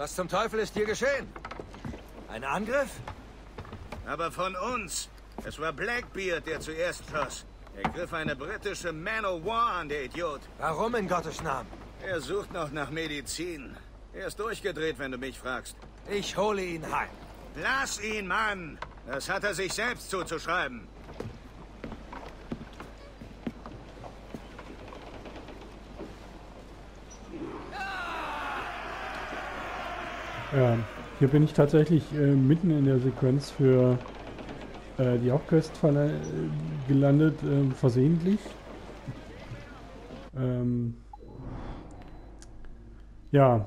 Was zum Teufel ist hier geschehen? Ein Angriff? Aber von uns. Es war Blackbeard, der zuerst schoss. Er griff eine britische Man-O-War an, der Idiot. Warum in Gottes Namen? Er sucht noch nach Medizin. Er ist durchgedreht, wenn du mich fragst. Ich hole ihn heim. Lass ihn, Mann! Das hat er sich selbst zuzuschreiben. Ja, hier bin ich tatsächlich mitten in der Sequenz für die Hauptquest gelandet, versehentlich. Ja.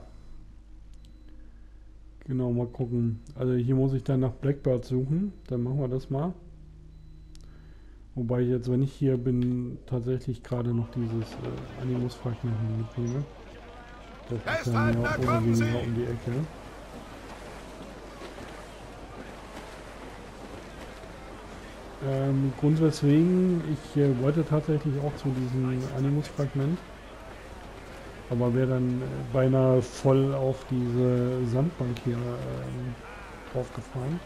Genau, mal gucken. Also hier muss ich dann nach Blackbeard suchen. Dann machen wir das mal. Wobei ich jetzt, wenn ich hier bin, tatsächlich gerade noch dieses Animus-Fragment mitnehme. Das ist ja mehr oder weniger um die Ecke. Grund weswegen ich wollte tatsächlich auch zu diesem Animus-Fragment, aber wäre dann beinahe voll auf diese Sandbank hier draufgefahren.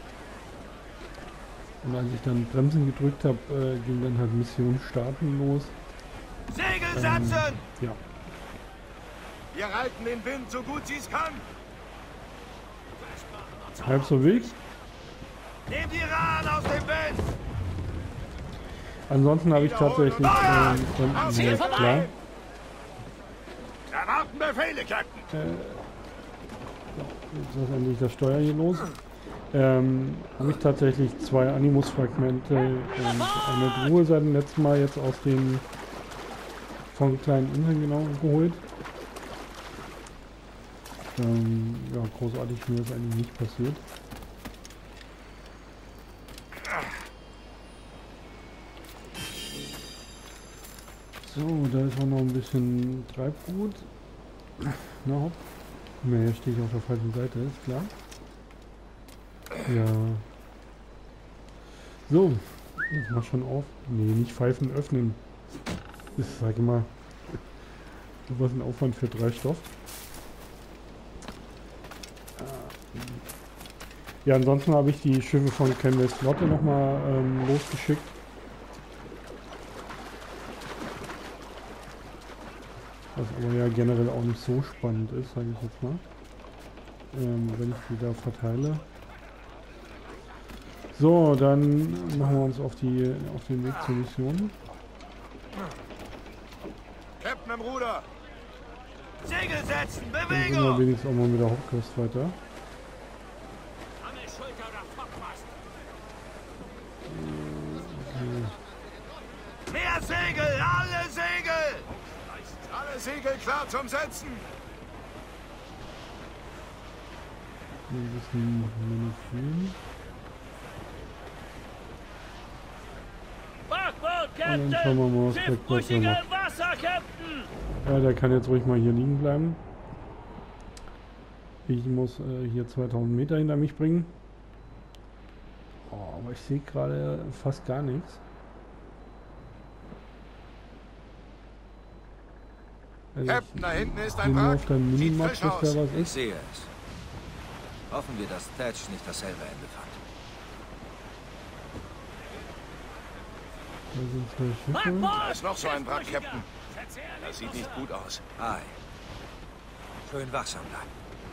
Und als ich dann Bremsen gedrückt habe, ging dann halt Mission starten los. Segel setzen! Ja. Wir reiten den Wind, so gut sie es kann. Halb so wild. Nehmt die Rahn aus dem Wind! Ansonsten habe ich tatsächlich klar. Erwarten Befehle, Captain! Jetzt ist endlich das Steuer hier los. Habe ich tatsächlich 2 Animus-Fragmente und eine Truhe seit dem letzten Mal jetzt aus den von kleinen Inseln genau geholt. Ja, großartig mir ist eigentlich nicht passiert. So, da ist auch noch ein bisschen Treibgut. Na hopp. Ne, hier stehe ich auf der falschen Seite, ist klar. Ja. So, ich mach schon auf. Nee, nicht Pfeifen öffnen. Das ist, sag ich mal, was ein Aufwand für Treibstoff. Ja, ansonsten habe ich die Schiffe von Kenway's Flotte nochmal losgeschickt. Was aber ja generell auch nicht so spannend ist, sage ich jetzt mal. Wenn ich die da verteile. So, dann machen wir uns auf den Weg zur Mission. Captain im Ruder! Segel setzen! Dann sind wir Bewegung! wenigstens auch mal mit der Hauptquest weiter. Mehr Segel! Alle Segel! Alle Segel klar zum Setzen! Ein bisschen Munition. Und dann schauen wir mal, was Blackbeard so macht. Wasser, Captain! Ja, der kann jetzt ruhig mal hier liegen bleiben. Ich muss hier 2000 Meter hinter mich bringen. Oh, aber ich sehe gerade fast gar nichts. Also Captain, da hinten ist ein nur Wrack. auf der Minimap, Sieht dass frisch da aus. was Ich ist. sehe es. Hoffen wir, dass Thatch nicht dasselbe Ende fand. Da sind 2 Schiffe. Da ist noch so ein Wrack, Captain. Das sieht nicht gut aus. Ei. Schön wachsam bleiben.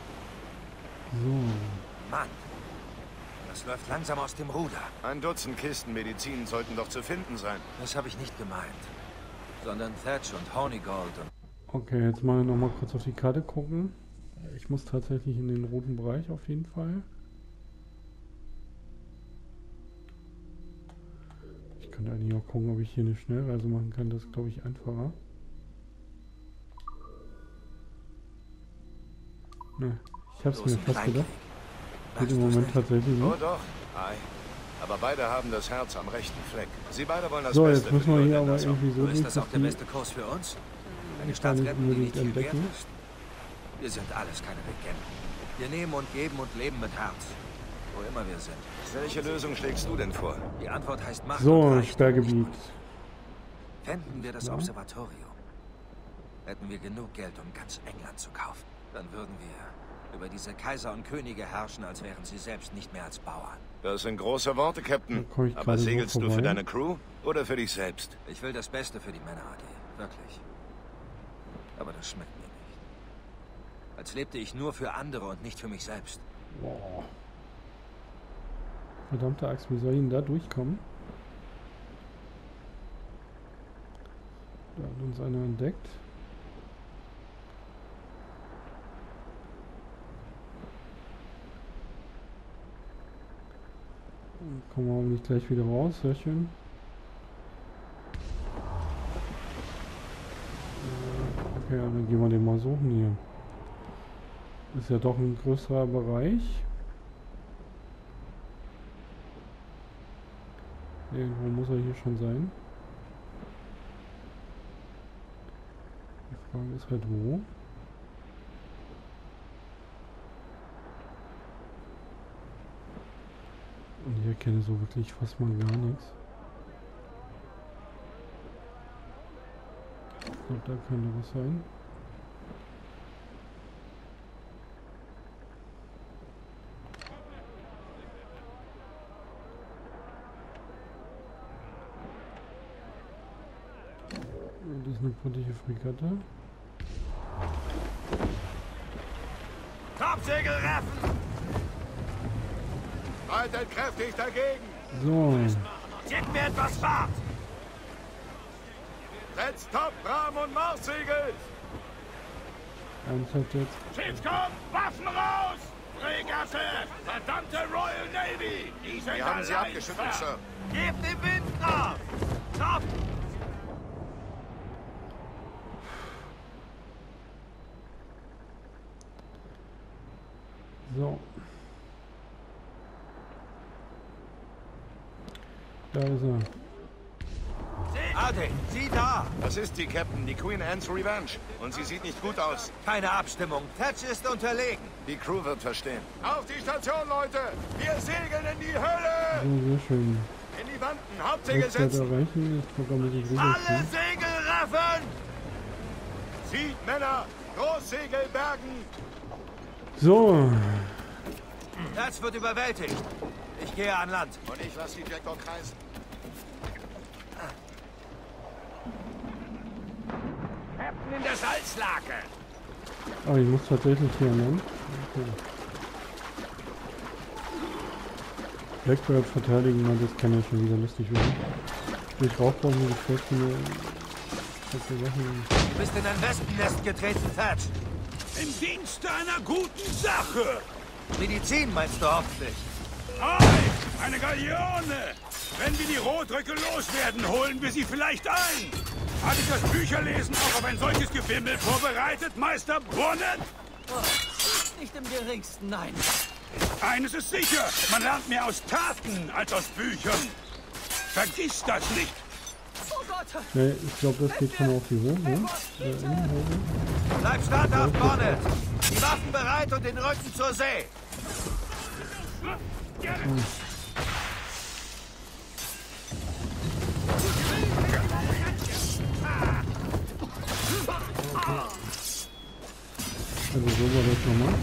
So. Mann. Das läuft langsam aus dem Ruder. Ein Dutzend Kisten Medizin sollten doch zu finden sein. Das habe ich nicht gemeint. Sondern Thatch und Hornigold und... Okay, jetzt mal noch mal kurz auf die Karte gucken. Ich muss tatsächlich in den roten Bereich auf jeden Fall. Ich könnte eigentlich auch gucken, ob ich hier eine Schnellreise machen kann. Das ist, glaube ich, einfacher. Ne, ich habe es mir fast gedacht. Geht im Moment tatsächlich Oh nicht. doch. Ei. Aber beide haben das Herz am rechten Fleck. Sie beide wollen das So, Beste jetzt müssen wir für die hier Leute aber in der irgendwie so Ist das auch der die beste Kurs für uns? Eine Ich Stadt kann nicht retten, die nicht unbedingt viel wert entdecken. ist? Wir sind alles keine Legenden. Wir nehmen und geben und leben mit Herz. Wo immer wir sind. Welche Lösung schlägst du denn vor? Die Antwort heißt Macht und So, Reichtum, Sperrgebiet. nicht Macht. Fänden wir das Ja. Observatorium, hätten wir genug Geld, um ganz England zu kaufen. Dann würden wir Über diese Kaiser und Könige herrschen, als wären sie selbst nicht mehr als Bauern. Das sind große Worte, Captain. Da komm ich Aber gerade so segelst du vorbei. für deine Crew oder für dich selbst? Ich will das Beste für die Männer, AD. Wirklich. Aber das schmeckt mir nicht. Als lebte ich nur für andere und nicht für mich selbst. Boah. Verdammte Axt, wie soll ich denn da durchkommen? Da hat uns einer entdeckt. Kommen wir aber nicht gleich wieder raus, sehr schön. Okay, dann gehen wir den mal suchen hier. Ist ja doch ein größerer Bereich. Irgendwo muss er hier schon sein. Die Frage ist halt wo. Und ich erkenne so wirklich fast mal gar nichts. Ich glaube, da könnte was sein. Das ist eine putzige Fregatte. Topsegel raffen! Haltet kräftig dagegen! So, Gebt mir etwas Fahrt! Setzt Top, Rahm und Marssegel! eins hat jetzt. Schiff kommt! Waffen raus! Fregatte! Verdammte Royal Navy! Wir haben sie abgeschüttelt, Sir. Gebt den Wind nach! Top! So. Da ist er. AD, sieh da! Das ist die Captain, die Queen Anne's Revenge. Und sie sieht nicht gut aus. Keine Abstimmung. Thatch ist unterlegen. Die Crew wird verstehen. Auf die Station, Leute! Wir segeln in die Hölle! So, sehr schön. In die Wanden, Hauptsegel Jetzt wird setzen! erreichen. Ich gucke, ob ich rüber Alle Segel raffen! Zieht, Männer! Großsegel bergen! So. Thatch wird überwältigt. Ich gehe an Land. Und ich lasse die Jackdaw kreisen. Captain in der Salzlake! Aber ich muss tatsächlich hier nennen. Okay. Blackbird verteidigen, na, das kann ja schon wieder lustig werden. Durch Rauchbomben gefesselt. Du bist in ein Wespennest getreten, Thatch. Im Dienste einer guten Sache. Medizin meinst du hoffentlich? Ei, eine Galeone. Wenn wir die Rotröcke loswerden, holen wir sie vielleicht ein. Hat dich das Bücherlesen auch auf ein solches Gewimmel vorbereitet, Meister Bonnet? Nicht im geringsten, nein. Eines ist sicher, man lernt mehr aus Taten als aus Büchern. Vergiss das nicht. Oh Gott! Ne, ich glaube, das geht schon auf die Hose. In die Hose. Bleib standhaft, Bonnet. Die Waffen bereit und den Rücken zur See. Also so war das nochmal.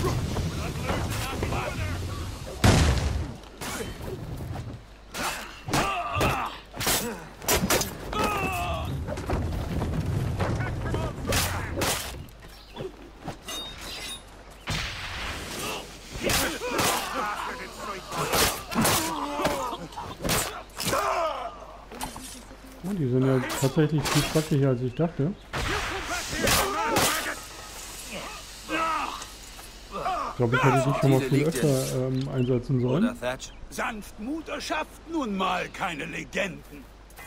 Oh, die sind ja tatsächlich viel praktischer als ich dachte. Ich glaube, ich hätte dich schon mal viel öfter einsetzen sollen. Oder, Thatch? Sanftmut erschafft nun mal keine Legenden.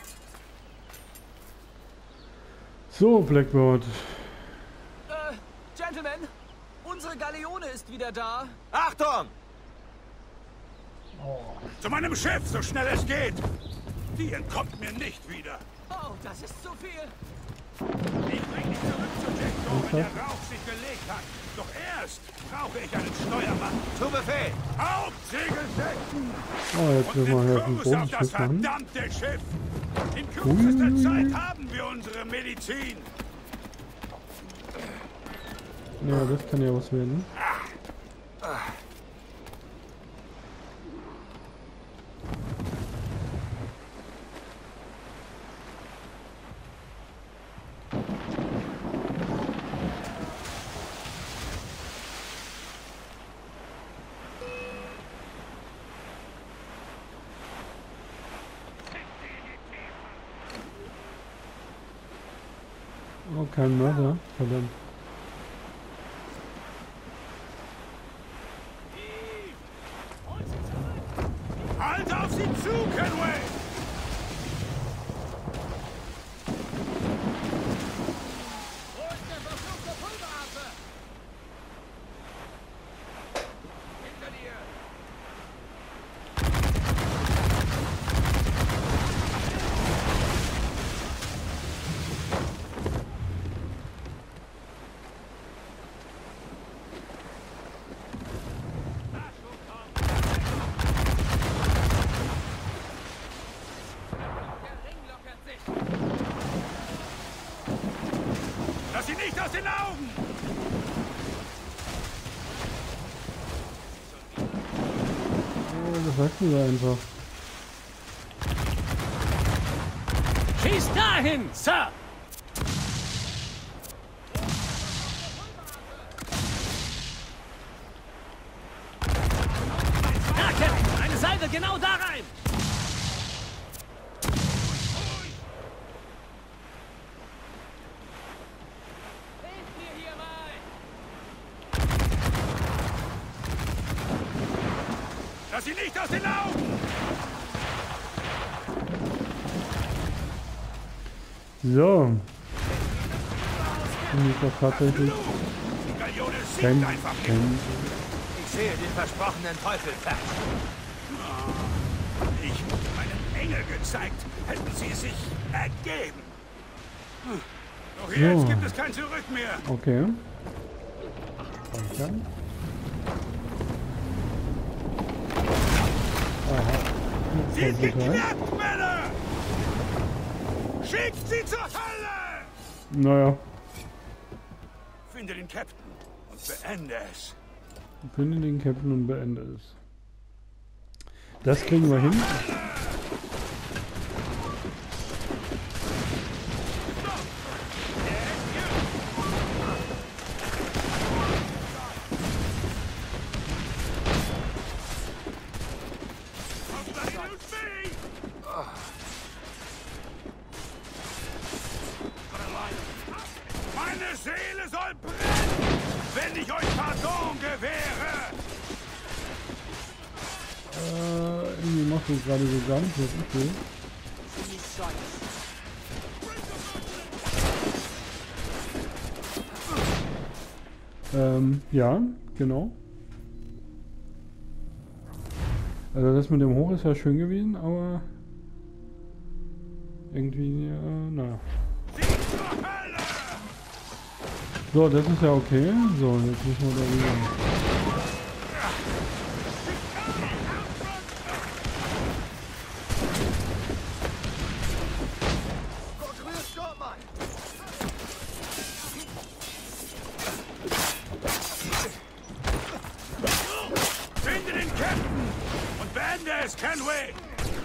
So, Blackbird. Gentlemen, unsere Galeone ist wieder da. Achtung! Zu meinem Chef, so schnell es geht. Die entkommt mir nicht wieder. Oh, das ist zu viel. Ich bring dich zurück zu Jackdaw, wenn der Rauch sich gelegt hat. Doch erst brauche ich einen Steuermann. Zu Befehl! Hauptsegel setzen! Oh, jetzt müssen wir hier ein Kurs auf das Bodenschiff machen. verdammte Schiff! In kürzester Zeit haben wir unsere Medizin! Ja, das kann ja was werden. kein Mörder. Verdammt. Halt auf sie zu, Kenway! Wo ist der verfluchte Pulveraffe? Hinter dir! Lass sie nicht aus den Augen! Oh, das sagten wir einfach. Schieß dahin, Sir! Da, Captain! Eine Salve genau da rein! Hilf mir hier mal! Lass sie nicht aus den Augen! So. Finde ich doch tatsächlich Die Galeone kein, sinkt einfach nicht. Ich sehe den versprochenen Teufel fern. Ich hätte meinen Engel gezeigt, hätten sie sich ergeben. Doch jetzt So. gibt es kein Zurück mehr. Okay. Danke. Aha. Sie sind geknackt, Männer! Schickt sie zur Hölle! Naja, Finde den Captain und beende es. finde den Captain und beende es. Das kriegen wir hin. Meine Seele soll brennen, wenn ich euch Pardon gewähre! Irgendwie macht das gerade so gar nicht, was ich will. Ja, genau. Also das mit dem Hoch ist ja schön gewesen, aber irgendwie, naja. So, das ist ja okay. So, jetzt müssen wir da wieder. Finde den Captain und beende es, Kenway!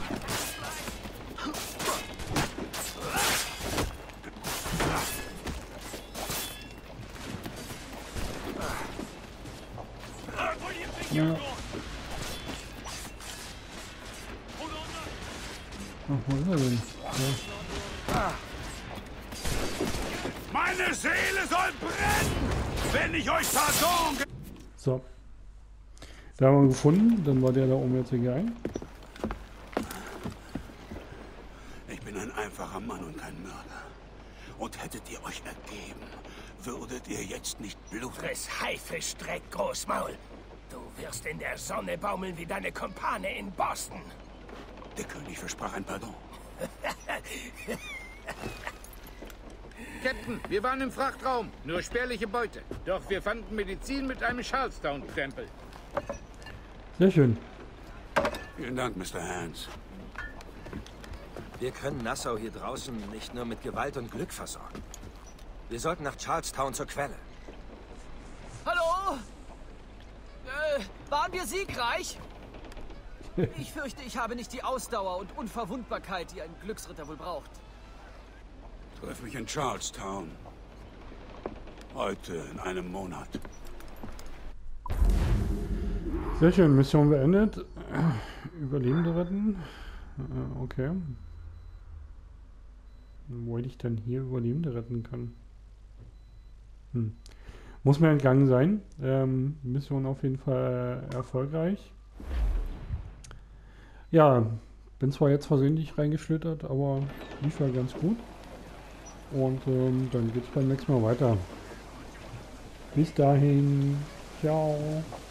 Ja. Ach, wo ist er denn? Ja. Meine Seele soll brennen, wenn ich euch Pardon gewähre! So. Da haben wir ihn gefunden, dann war der da oben jetzt egal. Ich bin ein einfacher Mann und kein Mörder. Und hättet ihr euch ergeben, würdet ihr jetzt nicht bluten. Friss Haifischdreck, Großmaul. Du wirst in der Sonne baumeln wie deine Kumpane in Boston. Der König versprach ein Pardon. Captain, wir waren im Frachtraum. Nur spärliche Beute. Doch wir fanden Medizin mit einem Charlestown-Stempel. Sehr schön. Vielen Dank, Mr. Hans. Wir können Nassau hier draußen nicht nur mit Gewalt und Glück versorgen. Wir sollten nach Charlestown zur Quelle. Hallo? Waren wir siegreich? Ich fürchte, ich habe nicht die Ausdauer und Unverwundbarkeit, die ein Glücksritter wohl braucht. Treff mich in Charlestown. Heute in einem Monat. Sehr schön, Mission beendet. Überlebende retten. Okay. Wo ich dann hier Überlebende retten kann. Muss mir entgangen sein. Mission auf jeden Fall erfolgreich. Ja, bin zwar jetzt versehentlich reingeschlittert, aber lief ja ganz gut. Und dann geht es beim nächsten Mal weiter. Bis dahin. Ciao.